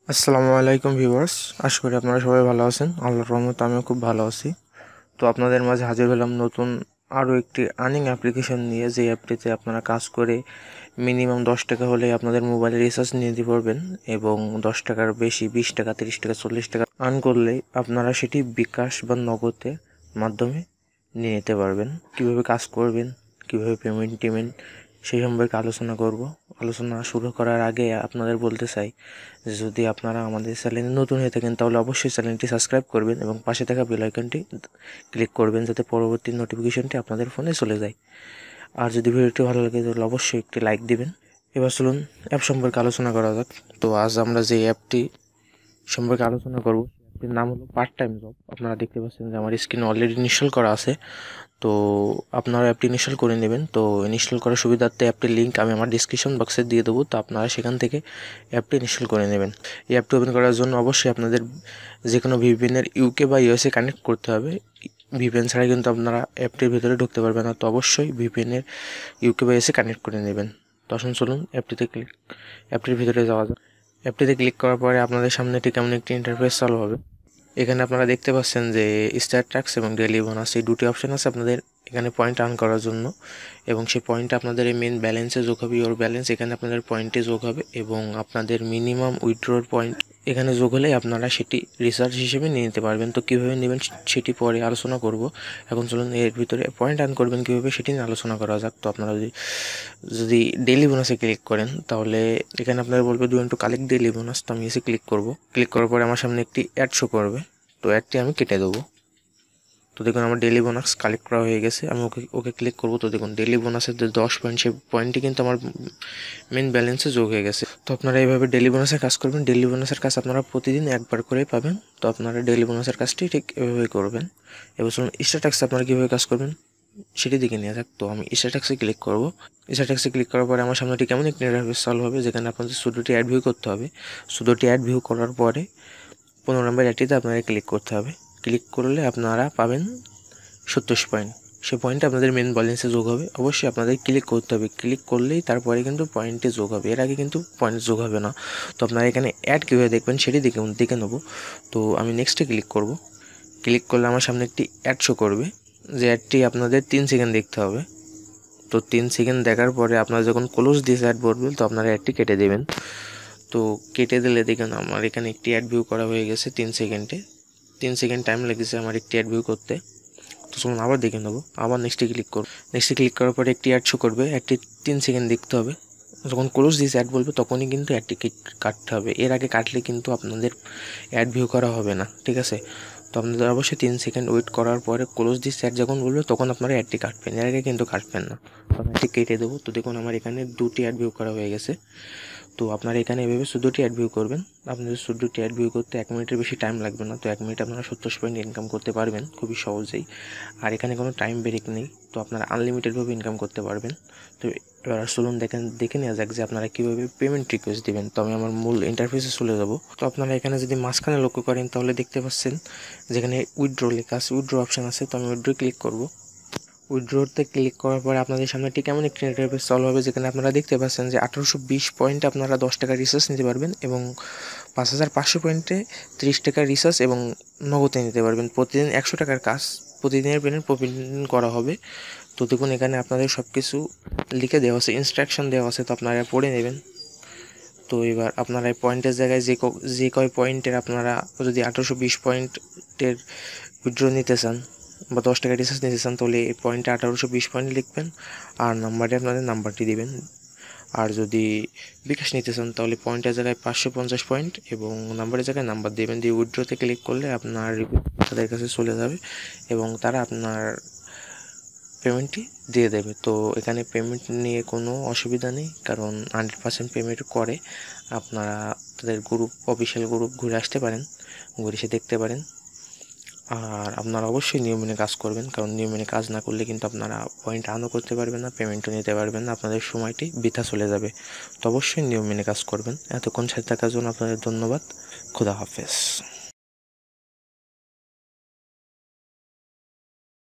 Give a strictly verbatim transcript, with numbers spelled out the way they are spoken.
আসসালামু আলাইকুম ভিউয়ার্স, আশা করি আপনারা সবাই ভালো আছেন। আল্লাহর রহমতে আমিও খুব ভালো আছি। তো আপনাদের মাঝে হাজির হলাম নতুন আরও একটি আর্নিং অ্যাপ্লিকেশন নিয়ে, যে অ্যাপটিতে আপনারা কাজ করে মিনিমাম দশ টাকা হলে আপনাদের মোবাইলে রিচার্জ নিয়ে দিতে পারবেন এবং দশ টাকার বেশি বিশ টাকা তিরিশ টাকা চল্লিশ টাকা আর্ন করলে আপনারা সেটি বিকাশ বা নগদের মাধ্যমে নিয়ে নিতে পারবেন। কীভাবে কাজ করবেন, কীভাবে পেমেন্ট টেমেন্ট সেই সম্পর্কে আলোচনা করব। আলোচনা শুরু করার আগে আপনাদের বলতে চাই যে যদি আপনারা আমাদের চ্যানেলে নতুন হয়ে থাকেন তাহলে অবশ্যই চ্যানেলটি সাবস্ক্রাইব করবেন এবং পাশে থাকা বেল আইকনটি ক্লিক করবেন যাতে পরবর্তী নোটিফিকেশনটি আপনাদের ফোনে চলে যায়। আর যদি ভিডিওটি ভালো লাগে তাহলে অবশ্যই একটি লাইক দিবেন। এবার চলুন অ্যাপ সম্পর্কে আলোচনা করা যাক। তো আজ আমরা যে অ্যাপটি সম্পর্কে আলোচনা করব এর নাম হলো পার্ট টাইম জব। আপনারা দেখতে পাচ্ছেন যে আমার স্ক্রিনে অলরেডি ইনস্টল করা আছে। তো আপনারা অ্যাপটি ইনস্টল করে নেবেন। তো ইনস্টল করার সুবিধার্থে অ্যাপটির লিঙ্ক আমি আমার ডিসক্রিপশন বক্সে দিয়ে দেবো, তো আপনারা সেখান থেকে অ্যাপটি ইনস্টল করে নেবেন। এই অ্যাপটি ওপেন করার জন্য অবশ্যই আপনাদের যে কোনো ভিপিএনের ইউকে বা ইউএসএ কানেক্ট করতে হবে। ভিপিএন ছাড়া কিন্তু আপনারা অ্যাপটির ভিতরে ঢুকতে পারবেন না, তো অবশ্যই ভিপিএনের ইউকে বা ইউএসএ কানেক্ট করে নেবেন। তো আসুন চলুন অ্যাপটিতে ক্লিক অ্যাপটির ভিতরে যাওয়া যায়। অ্যাপটিতে ক্লিক করার পরে আপনাদের সামনে ঠিক কেমন একটি ইন্টারফেস চালু হবে। এখানে আপনারা দেখতে পাচ্ছেন যে স্টার ট্যাক্স এবং ডেইলি বোনাস এই দুটি অপশান আছে আপনাদের এখানে পয়েন্ট আর্ন করার জন্য, এবং সেই পয়েন্ট আপনাদের এই মেন ব্যালেন্সে যোগ হবে। ইওর ব্যালেন্স এখানে আপনাদের পয়েন্টে যোগ হবে এবং আপনাদের মিনিমাম উইথড্রোর পয়েন্ট এখানে যোগ হলেই আপনারা সেটি রিচার্জ হিসেবে নিয়ে নিতে পারবেন। তো কীভাবে নেবেন সেটি পরে আলোচনা করব। এখন চলুন এর ভিতরে পয়েন্ট আর্ন করবেন কীভাবে সেটি নিয়ে আলোচনা করা যাক। তো আপনারা যদি যদি ডেইলি বোনাসে ক্লিক করেন তাহলে এখানে আপনারা বলবে do into collect daily bonus. তো আমি এসে ক্লিক করব। ক্লিক করার পরে আমার সামনে একটি অ্যাড শো করবে, তো অ্যাডটি আমি কেটে দেবো। তো দেখুন আমার ডেইলি বোনাস কালেক্ট করা হয়ে গেছে। আমি ওকে ওকে ক্লিক করবো। তো দেখুন ডেইলি বোনাসের যে দশ পয়েন্ট সেই পয়েন্টটি কিন্তু আমার মেন ব্যালেন্সে যোগ হয়ে গেছে। তো আপনারা এইভাবে ডেইলি বোনাসের কাজ করবেন। ডেইলি বোনাসের কাজ আপনারা প্রতিদিন একবার করে পাবেন। তো আপনারা ডেইলি বোনাসের কাজটি ঠিক এভাবেই করবেন। এবার চলুন স্টার ট্যাক্সে আপনারা কীভাবে কাজ করবেন সেটি দিকে নিয়ে যাক। তো আমি স্টার ট্যাক্সে ক্লিক করবো। স্টার ট্যাক্সে ক্লিক করার পরে আমার সামনে ঠিক কেমন একটি ইন্টারফেস চালু হবে, যেখানে আপনাদের সুদোটি অ্যাড ভিউ করতে হবে। সুদোটি অ্যাড ভিউ করার পরে পনেরো নম্বর অ্যাডটিতে আপনারা ক্লিক করতে হবে। ক্লিক করলে আপনারা পাবেন সত্তর পয়েন্ট। সে পয়েন্ট আপনাদের মেন ব্যালেন্সে যোগ হবে। অবশ্যই আপনাদের ক্লিক করতে হবে। ক্লিক করলেই তারপরে কিন্তু পয়েন্টে যোগ হবে, এর আগে কিন্তু পয়েন্ট যোগ হবে না। তো আপনারা এখানে অ্যাড কীভাবে দেখবেন সেটি দেখে দেখে নেব। তো আমি নেক্সটে ক্লিক করব। ক্লিক করলে আমার সামনে একটি অ্যাড শো করবে, যে অ্যাডটি আপনাদের তিন সেকেন্ড দেখতে হবে। তো তিন সেকেন্ড দেখার পরে আপনারা যখন ক্লোজ দিস অ্যাড বলবেন তো আপনারা অ্যাডটি কেটে দেবেন। তো কেটে দিলে দেখুন আমার এখানে একটি অ্যাড ভিউ করা হয়ে গেছে তিন সেকেন্ডে। তিন সেকেন্ড টাইম লেগেছে আমার একটি অ্যাড ভিউ করতে। তো চলুন আবার দেখে নেবো। আবার নেক্সটে ক্লিক করব। নেক্সটে ক্লিক করার পরে একটি অ্যাড শো করবে, অ্যাডটি তিন সেকেন্ড দেখতে হবে। যখন ক্লোজ দিস অ্যাড বলবে তখনই কিন্তু অ্যাডটি কাটতে হবে, এর আগে কাটলে কিন্তু আপনাদের অ্যাড ভিউ করা হবে না, ঠিক আছে? তো আপনাদের অবশ্যই তিন সেকেন্ড ওয়েট করার পরে ক্লোজ দিস অ্যাড যখন বলবে তখন আপনারা অ্যাডটি কাটবেন, এর আগে কিন্তু কাটবেন না। তো আমি অ্যাডটি কেটে দেবো। তো দেখুন আমার এখানে দুটি অ্যাড ভিউ করা হয়ে গেছে। তো আপনারা এখানে এভাবে চোদ্দোটি অ্যাড ভিউ করবেন। আপনাদের চোদ্দোটি অ্যাড ভিউ করতে এক মিনিটের বেশি টাইম লাগবে না। তো এক মিনিট আপনারা সত্তর পয়েন্ট ইনকাম করতে পারবেন খুবই সহজেই। আর এখানে কোনো টাইম ব্রেক নেই, তো আপনারা আনলিমিটেডভাবে ইনকাম করতে পারবেন। তো এবার চলুন দেখেন দেখে নেওয়া যাক যে আপনারা কীভাবে পেমেন্ট রিকোয়েস্ট দেবেন। তো আমি আমার মূল ইন্টারফেসে চলে যাব। তো আপনারা এখানে যদি মাঝখানে লক্ষ্য করেন তাহলে দেখতে পাচ্ছেন যেখানে উইথড্র লেখা আছে, উইথড্র অপশান আছে। তো আমি উইথড্র ক্লিক করব। উইথড্রতে ক্লিক করার পরে আপনাদের সামনে ঠিক কেমন একটি ইন্টারফেস চালু হবে, যেখানে আপনারা দেখতে পাচ্ছেন যে আঠারোশো বিশ পয়েন্ট আপনারা দশ টাকার রিচার্জ নিতে পারবেন এবং পাঁচ হাজার পাঁচশো পয়েন্টে ত্রিশ টাকার রিচার্জ এবং নগদে নিতে পারবেন। প্রতিদিন একশো টাকার কাজ প্রতিদিনের পেমেন্ট প্রতিদিন করা হবে। তো দেখুন এখানে আপনাদের সব কিছু লিখে দেওয়া আছে, ইনস্ট্রাকশন দেওয়া আছে, তো আপনারা পড়ে নেবেন। তো এবার আপনারা এই পয়েন্টের জায়গায় যে যে কয় পয়েন্টের আপনারা যদি আঠারোশো বিশ পয়েন্টের উইথড্র নিতে চান বা দশ টাকা রিচার্জ নিতে চান তাহলে এই পয়েন্টে আঠারোশো বিশ পয়েন্ট লিখবেন আর নাম্বারে আপনাদের নাম্বারটি দিবেন। আর যদি বিকাশ নিতে চান তাহলে পয়েন্টের জায়গায় পাঁচশো পঞ্চাশ পয়েন্ট এবং নাম্বারের জায়গায় নাম্বার দেবেন। দিয়ে উইথড্রতে ক্লিক করলে আপনার তাদের কাছে চলে যাবে এবং তারা আপনার পেমেন্টটি দিয়ে দেবে। তো এখানে পেমেন্ট নিয়ে কোনো অসুবিধা নেই, কারণ হান্ড্রেড পার্সেন্ট পেমেন্ট করে। আপনারা তাদের গ্রুপ অফিসিয়াল গ্রুপ ঘুরে আসতে পারেন, ঘুরে এসে দেখতে পারেন। আর আপনারা অবশ্যই নিয়ম মেনে কাজ করবেন, কারণ নিয়ম মেনে কাজ না করলে কিন্তু আপনারা পয়েন্ট আর্নও করতে পারবেন না, পেমেন্টও নিতে পারবেন না, আপনাদের সময়টি বৃথা চলে যাবে। তো অবশ্যই নিয়ম মেনে কাজ করবেন। এতক্ষণ সাথে থাকার জন্য আপনাদের ধন্যবাদ। খুদা হাফেজ।